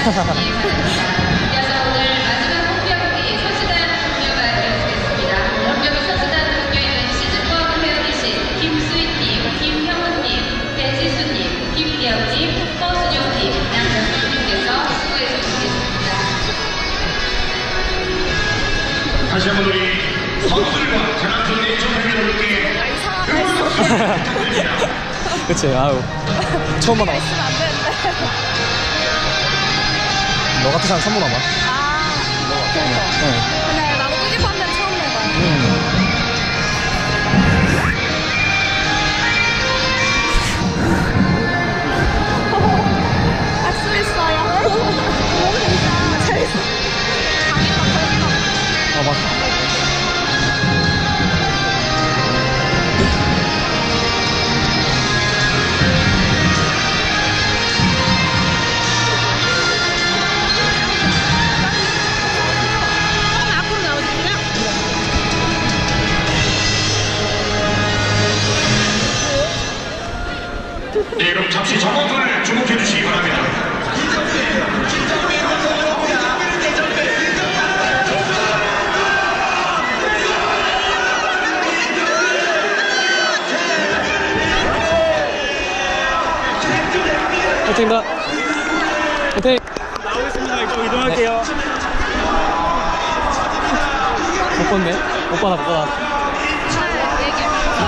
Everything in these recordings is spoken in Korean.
오늘 마지막 목표국이 선수단 동료가 되어주겠습니다. 연병 선수단 동료에는 시즌1 회원이신 김수희님, 김형훈님, 배지수님, 김리영님, 허순영님, 양정민님께서 수고해 주시겠습니다. 다시 한번 우리 선수들과 재난전 내청팬 여러분께 부탁드립니다. 그치, 아유. 처음 만나. 있으면 안 되는데. 너 같은 사람 처음 보나봐. 그러니까. 근데 나도 꾸깃한 데는 처음 내봐요. 할 수 있어요. 재밌어. 당연히 아, 맞아. 네, 그럼 잠시 전원권을 주목해 주시기 바랍니다. 화이팅입니다. 화이팅! 나오겠습니다. 이쪽 이동할게요. 못 봤네? 못 봐라, 못 봐라. 얘기 서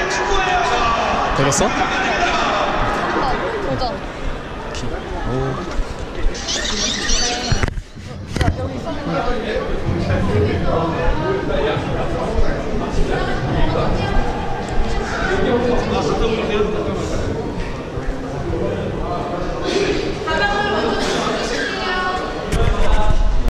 있어서. 되겠어? 한번 도전. 오.